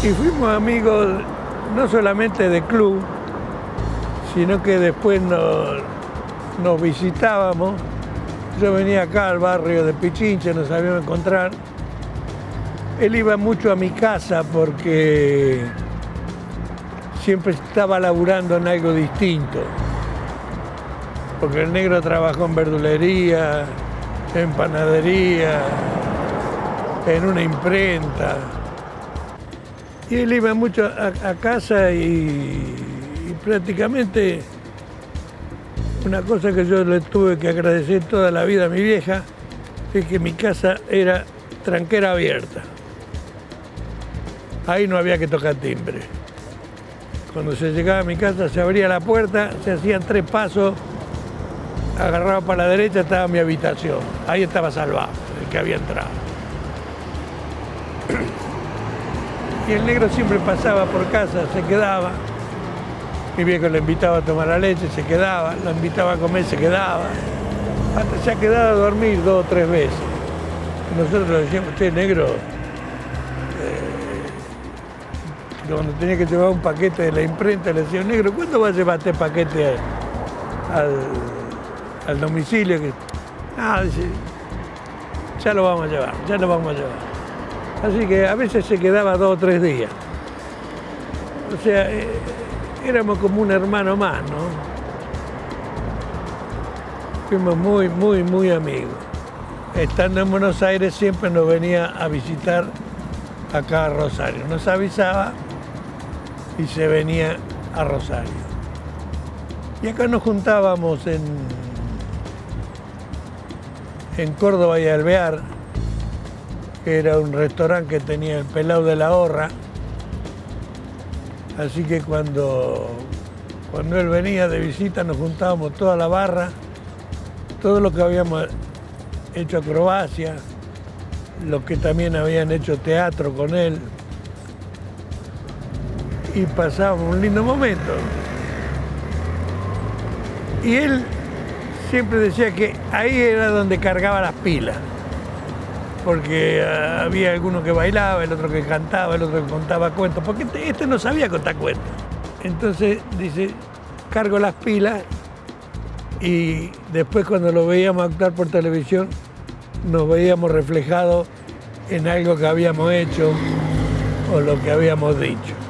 Y fuimos amigos no solamente de club, sino que después nos visitábamos. Yo venía acá al barrio de Pichincha, nos sabíamos encontrar. Él iba mucho a mi casa porque siempre estaba laburando en algo distinto. Porque el negro trabajó en verdulería, en panadería, en una imprenta. Y él iba mucho a casa y prácticamente una cosa que yo le tuve que agradecer toda la vida a mi vieja es que mi casa era tranquera abierta. Ahí no había que tocar timbre. Cuando se llegaba a mi casa se abría la puerta, se hacían 3 pasos, agarraba para la derecha, estaba mi habitación. Ahí estaba salvado, el que había entrado. Y el negro siempre pasaba por casa, se quedaba. Mi viejo le invitaba a tomar la leche, se quedaba. Lo invitaba a comer, se quedaba. Hasta se ha quedado a dormir 2 o 3 veces. Nosotros le decíamos, usted negro, cuando tenía que llevar un paquete de la imprenta, le decía, negro, ¿cuándo va a llevar este paquete al domicilio? Ah, dice, ya lo vamos a llevar, ya lo vamos a llevar. Así que a veces se quedaba 2 o 3 días. O sea, éramos como un hermano más, ¿no? Fuimos muy amigos. Estando en Buenos Aires siempre nos venía a visitar acá a Rosario. Nos avisaba y se venía a Rosario. Y acá nos juntábamos en Córdoba y Alvear, que era un restaurante que tenía el Pelao de la Horra. Así que cuando él venía de visita nos juntábamos toda la barra, todo lo que habíamos hecho acrobacia, los que también habían hecho teatro con él, y pasábamos un lindo momento. Y él siempre decía que ahí era donde cargaba las pilas, porque había alguno que bailaba, el otro que cantaba, el otro que contaba cuentos, porque este no sabía contar cuentos. Entonces dice, cargo las pilas, y después cuando lo veíamos actuar por televisión, nos veíamos reflejados en algo que habíamos hecho o lo que habíamos dicho.